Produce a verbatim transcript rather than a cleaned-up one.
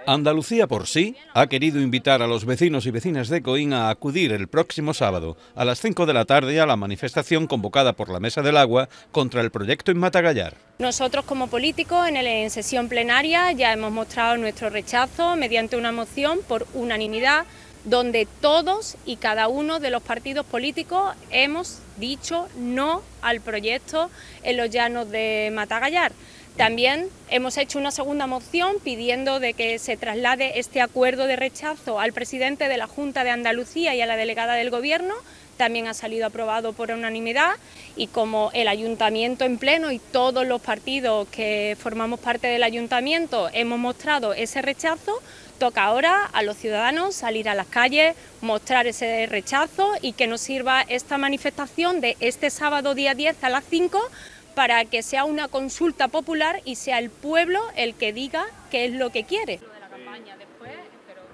Andalucía por sí ha querido invitar a los vecinos y vecinas de Coín a acudir el próximo sábado a las cinco de la tarde a la manifestación convocada por la Mesa del Agua contra el proyecto en Matagallar. Nosotros como políticos en, el, en sesión plenaria ya hemos mostrado nuestro rechazo mediante una moción por unanimidad donde todos y cada uno de los partidos políticos hemos dicho no al proyecto en los llanos de Matagallar. También hemos hecho una segunda moción pidiendo de que se traslade este acuerdo de rechazo al presidente de la Junta de Andalucía y a la delegada del Gobierno. También ha salido aprobado por unanimidad y como el Ayuntamiento en pleno y todos los partidos que formamos parte del Ayuntamiento hemos mostrado ese rechazo, toca ahora a los ciudadanos salir a las calles, mostrar ese rechazo y que nos sirva esta manifestación de este sábado día diez a las cinco para que sea una consulta popular y sea el pueblo el que diga qué es lo que quiere.